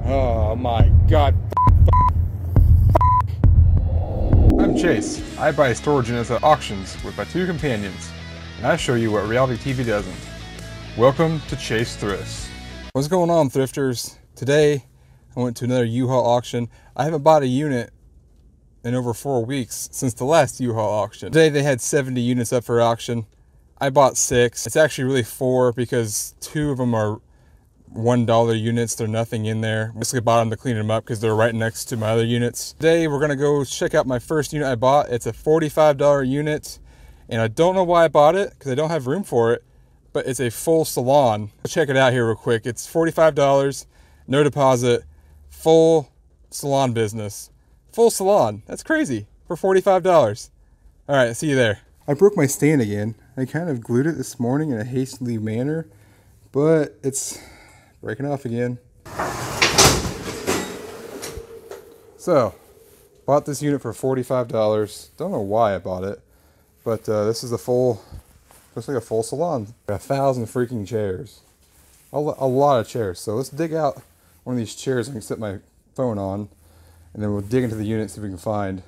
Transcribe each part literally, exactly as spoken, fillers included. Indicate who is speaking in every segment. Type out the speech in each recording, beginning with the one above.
Speaker 1: Oh my god. I'm Chase. I buy storage units at auctions with my two companions, and I show you what reality T V doesn't. Welcome to Chase Thrifts. What's going on, thrifters? Today I went to another U-Haul auction. I haven't bought a unit in over four weeks since the last U-Haul auction. Today they had seventy units up for auction. I bought six. It's actually really four because two of them are one dollar units. They're nothing in there. I basically bought them to clean them up because they're right next to my other units. Today we're gonna go check out my first unit I bought. It's a forty-five dollar unit, and I don't know why I bought it because I don't have room for it, but it's a full salon. Let's check it out here real quick. It's forty-five dollars, no deposit, full salon business. Full salon, that's crazy for forty-five dollars. All right, see you there. I broke my stand again. I kind of glued it this morning in a hastily manner, but it's breaking off again. So, bought this unit for forty-five dollars. Don't know why I bought it, but uh, this is a full, looks like a full salon. A thousand freaking chairs. A, a lot of chairs. So let's dig out one of these chairs I can set my phone on, and then we'll dig into the unit, see if we can find.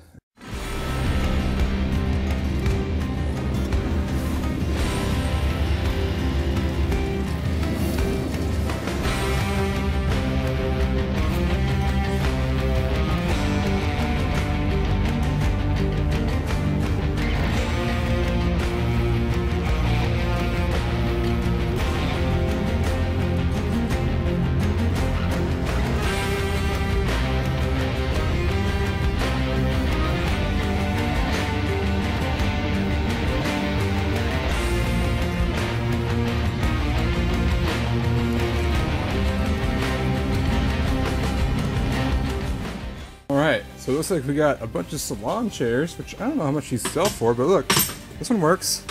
Speaker 1: Alright, so it looks like we got a bunch of salon chairs, which I don't know how much these sell for, but look, this one works.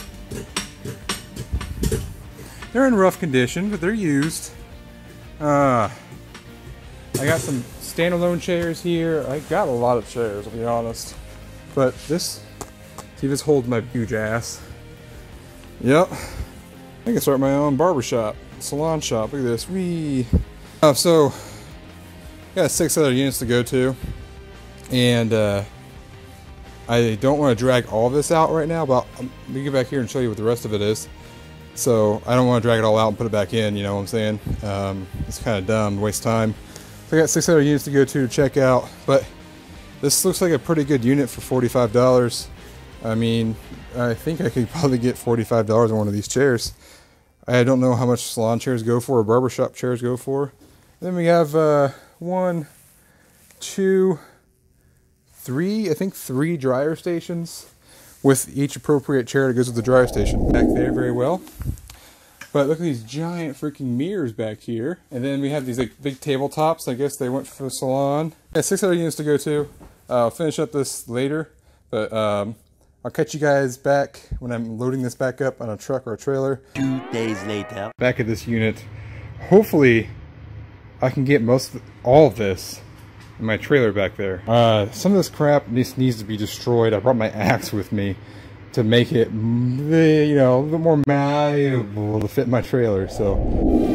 Speaker 1: They're in rough condition, but they're used. Uh, I got some standalone chairs here. I got a lot of chairs, I'll be honest. But this, see if this holds my huge ass. Yep, I can start my own barbershop, salon shop. Look at this. Whee. Uh, so, got six other units to go to. And uh, I don't want to drag all of this out right now, but let me get back here and show you what the rest of it is. So I don't want to drag it all out and put it back in, you know what I'm saying? Um, it's kind of dumb, waste time. So I got six other units to go to to check out, but this looks like a pretty good unit for forty-five dollars. I mean, I think I could probably get forty-five dollars on one of these chairs. I don't know how much salon chairs go for or barbershop chairs go for. And then we have uh, one, two, three, I think three dryer stations with each appropriate chair that goes with the dryer station. Back there very well. But look at these giant freaking mirrors back here. And then we have these like big tabletops. I guess they went for the salon. Yeah, six other units to go to. Uh, I'll finish up this later. But um, I'll catch you guys back when I'm loading this back up on a truck or a trailer.
Speaker 2: Two days later.
Speaker 1: Back at this unit. Hopefully I can get most of, all of this in my trailer back there. Uh, some of this crap needs, needs to be destroyed. I brought my axe with me to make it, you know, a little bit more malleable to fit in my trailer, so.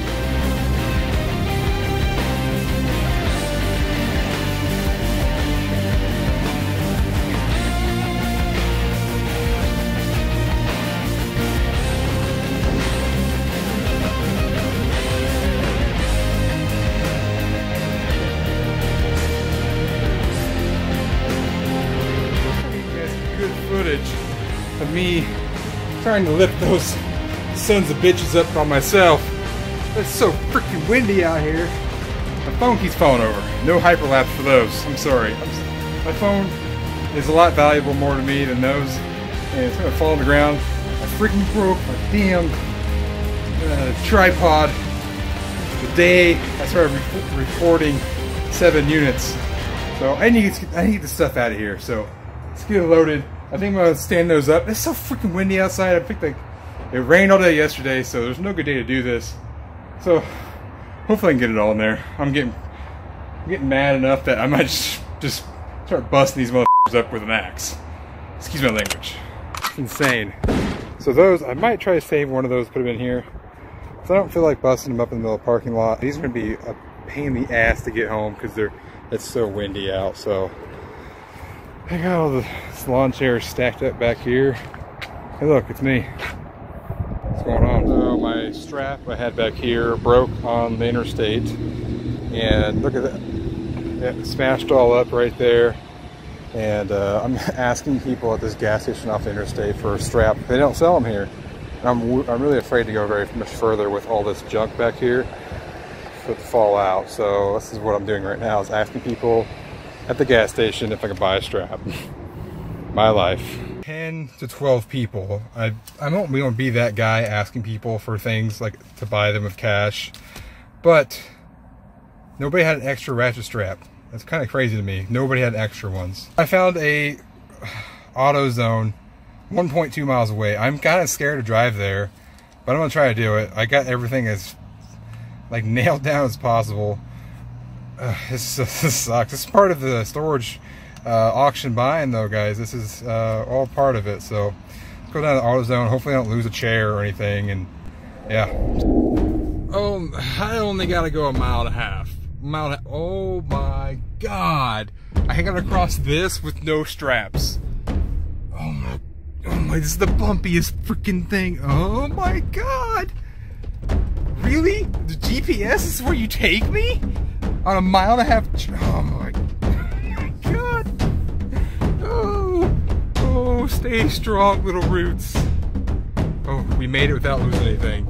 Speaker 1: Footage of me trying to lift those sons of bitches up by myself. It's so freaking windy out here. My phone keeps falling over. No hyperlapse for those. I'm sorry. I'm, my phone is a lot valuable more to me than those, and it's gonna fall on the ground. I freaking broke my damn uh, tripod the day I started re recording seven units. So I need to get, I need to get this stuff out of here. So let's get it loaded. I think I'm gonna stand those up. It's so freaking windy outside. I think like it rained all day yesterday, so there's no good day to do this. So hopefully I can get it all in there. I'm getting I'm getting mad enough that I might just just start busting these motherfuckers up with an axe. Excuse my language. It's insane. So those, I might try to save one of those, put them in here. So I don't feel like busting them up in the middle of the parking lot. These are gonna be a pain in the ass to get home because they're it's so windy out. So I got all the lawn chairs stacked up back here. Hey look, it's me. What's going on? So my strap I had back here broke on the interstate, and look at that. It smashed all up right there. And uh, I'm asking people at this gas station off the interstate for a strap. They don't sell them here. And I'm, I'm really afraid to go very much further with all this junk back here for it to fall out. So this is what I'm doing right now, is asking people at the gas station if I can buy a strap. My life. ten to twelve people. I, I won't, we won't be that guy asking people for things like to buy them with cash. But nobody had an extra ratchet strap. That's kind of crazy to me. Nobody had extra ones. I found a AutoZone one point two miles away. I'm kind of scared to drive there, but I'm gonna try to do it. I got everything as like nailed down as possible. Uh, this, this sucks. This is part of the storage uh, auction buying though, guys. This is uh, all part of it. So let's go down to AutoZone. Hopefully I don't lose a chair or anything. And yeah. Oh, I only gotta go a mile and a half. Mile and a half. Oh my God. I gotta cross this with no straps. Oh my, oh my, this is the bumpiest freaking thing. Oh my God. Really? The G P S is where you take me? On a mile and a half? Oh my, oh my God. Oh, oh, stay strong, little roots. Oh, we made it without losing anything.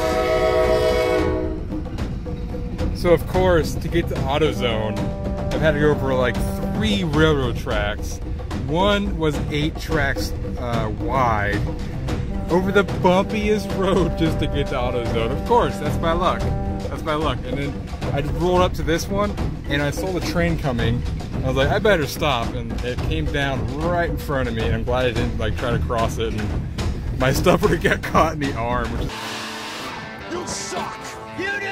Speaker 1: So of course, to get to AutoZone, I've had to go over like three railroad tracks. One was eight tracks uh, wide, over the bumpiest road just to get to AutoZone. Of course, that's my luck. That's my luck. And then I rolled up to this one, and I saw the train coming. I was like, I better stop, and it came down right in front of me. And I'm glad I didn't like try to cross it, and my stuff would have got caught in the arm. Which is...
Speaker 2: You suck. You do.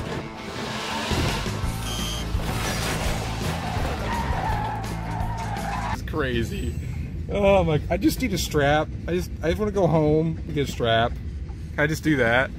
Speaker 1: Crazy. Oh my, I just need a strap. I just I just want to go home and get a strap. Can I just do that?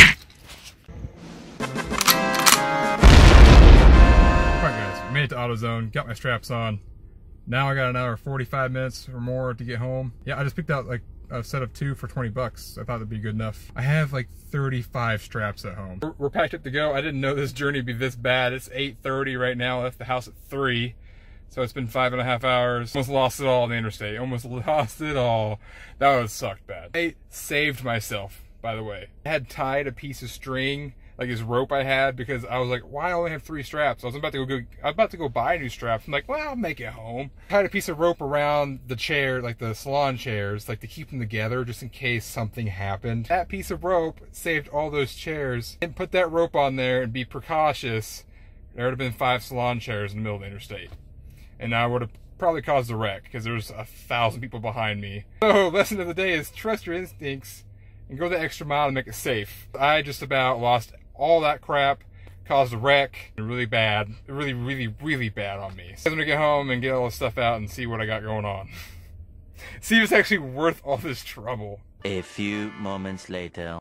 Speaker 1: Alright guys, we made it to AutoZone, got my straps on. Now I got another forty-five minutes or more to get home. Yeah, I just picked out like a set of two for twenty bucks. I thought that'd be good enough. I have like thirty-five straps at home. We're, we're packed up to go. I didn't know this journey would be this bad. It's eight thirty right now. I left the house at three. So it's been five and a half hours. Almost lost it all on the interstate. Almost lost it all. That would have sucked bad. I saved myself, by the way. I had tied a piece of string, like this rope I had, because I was like, why I only have three straps? I was about to go, I was about to go buy new straps. I'm like, well, I'll make it home. Tied a piece of rope around the chair, like the salon chairs, like to keep them together, just in case something happened. That piece of rope saved all those chairs. And put that rope on there and be precautious. There would have been five salon chairs in the middle of the interstate. And I would have probably caused a wreck because there's a thousand people behind me. So, lesson of the day is trust your instincts and go the extra mile to make it safe. I just about lost all that crap, caused a wreck, really bad, really, really, really bad on me. So I'm gonna get home and get all this stuff out and see what I got going on. See if it's actually worth all this trouble.
Speaker 3: A few moments later.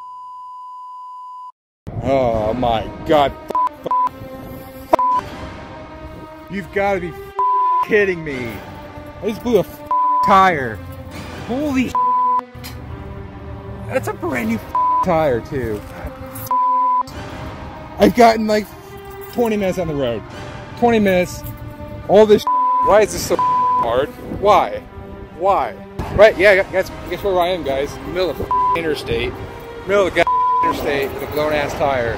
Speaker 1: Oh my God. You've got to be kidding me. I just blew a tire. Holy that's a brand new tire too. I've gotten like twenty minutes on the road. twenty minutes. All this why is this so hard? Why? Why? Right, yeah, guess, guess where I am, guys. Middle of the interstate. Middle of the interstate with a blown ass tire.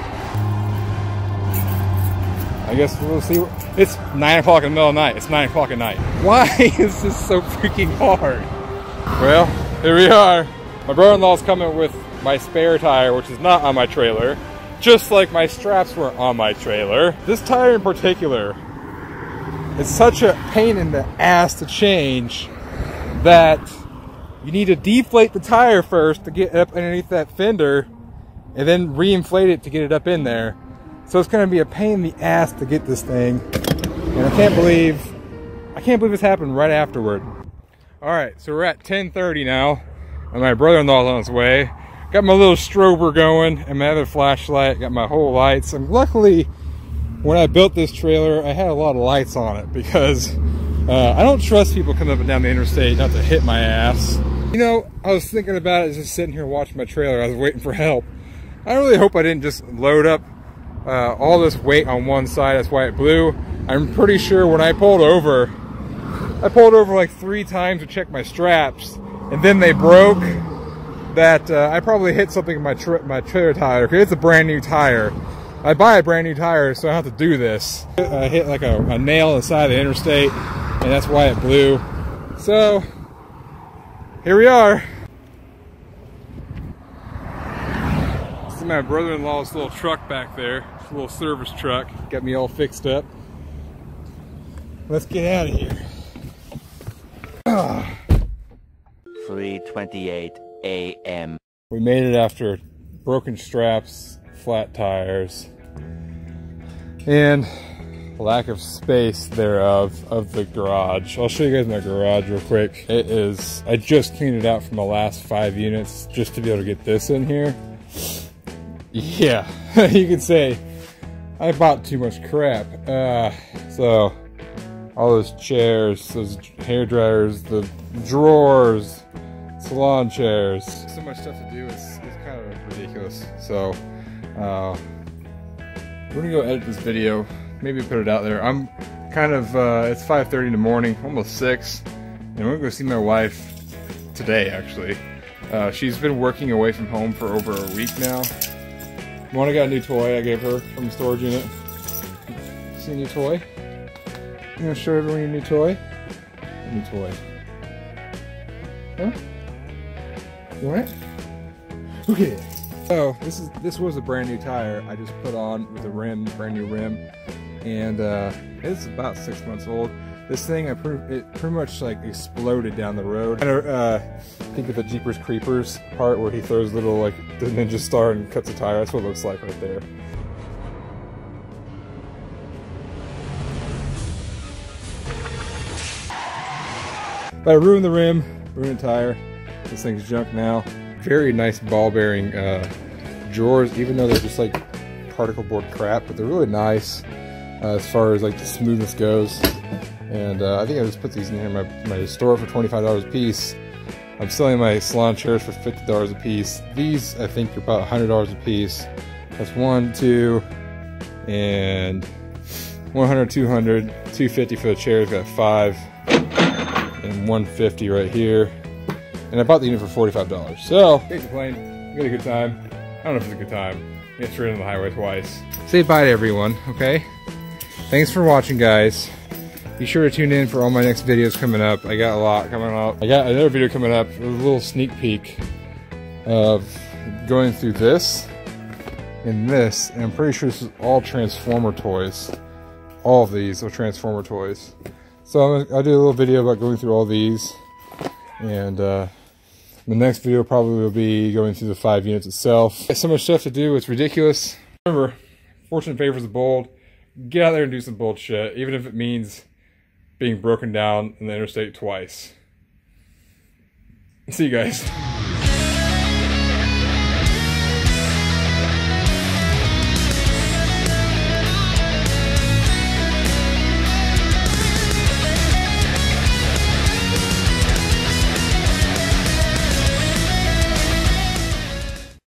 Speaker 1: I guess we'll see. It's nine o'clock in the middle of the night. It's nine o'clock at night. Why is this so freaking hard? Well, here we are. My brother-in-law's coming with my spare tire, which is not on my trailer, just like my straps were on my trailer. This tire in particular, it's such a pain in the ass to change that you need to deflate the tire first to get up underneath that fender, and then re-inflate it to get it up in there. So it's going to be a pain in the ass to get this thing, and I can't believe, I can't believe this happened right afterward. All right, so we're at ten thirty now, and my brother-in-law's on his way. Got my little strober going, and my other flashlight. Got my whole lights. And luckily, when I built this trailer, I had a lot of lights on it because uh, I don't trust people coming up and down the interstate not to hit my ass. You know, I was thinking about it just sitting here watching my trailer. I was waiting for help. I really hope I didn't just load up uh, all this weight on one side. That's why it blew. I'm pretty sure when I pulled over, I pulled over like three times to check my straps, and then they broke. That uh, I probably hit something in my tra my trailer tire, because it's a brand new tire. I buy a brand new tire, so I have to do this. I hit like a, a nail on the side of the interstate, and that's why it blew. So, here we are. See my brother-in-law's little truck back there, a little service truck, got me all fixed up. Let's get out of here.
Speaker 3: three twenty-eight A M
Speaker 1: We made it after broken straps, flat tires, and lack of space thereof of the garage. I'll show you guys my garage real quick. It is, I just cleaned it out from the last five units just to be able to get this in here. Yeah, you could say I bought too much crap. Uh, so all those chairs, those hair dryers, the drawers, salon chairs. So much stuff to do, it's, it's kind of ridiculous. So uh, we're gonna go edit this video, maybe put it out there. I'm kind of, uh, it's five thirty in the morning, almost six, and we're gonna go see my wife today actually. Uh, she's been working away from home for over a week now. Mona got a new toy I gave her from the storage unit. See a new toy? You gonna show everyone your new toy? A new toy. Huh? You want it? Okay. So this is this was a brand new tire I just put on with a rim, brand new rim, and uh, it's about six months old. This thing, I pre it pretty much like exploded down the road. I uh, think of the Jeepers Creepers part where he throws little like the ninja star and cuts a tire. That's what it looks like right there. But I ruined the rim, ruined the tire. This thing's junk now. Very nice ball bearing uh, drawers, even though they're just like particle board crap, but they're really nice uh, as far as like the smoothness goes. And uh, I think I just put these in here in my, my store for twenty-five dollars a piece. I'm selling my salon chairs for fifty dollars a piece. These I think are about one hundred dollars a piece. That's one, two, and one hundred, two hundred, two fifty for the chairs. Got five and one fifty right here. And I bought the unit for forty-five dollars. So, can't complain. We had a good time. I don't know if it's a good time. We got straight on the highway twice. Say bye to everyone, okay? Thanks for watching, guys. Be sure to tune in for all my next videos coming up. I got a lot coming up. I got another video coming up, a little sneak peek of going through this and this. And I'm pretty sure this is all Transformer toys. All of these are Transformer toys. So I'm gonna, I'll do a little video about going through all these. And uh, the next video probably will be going through the five units itself. Got so much stuff to do, it's ridiculous. Remember, fortune favors the bold. Get out there and do some bold shit, even if it means being broken down in the interstate twice. See you guys.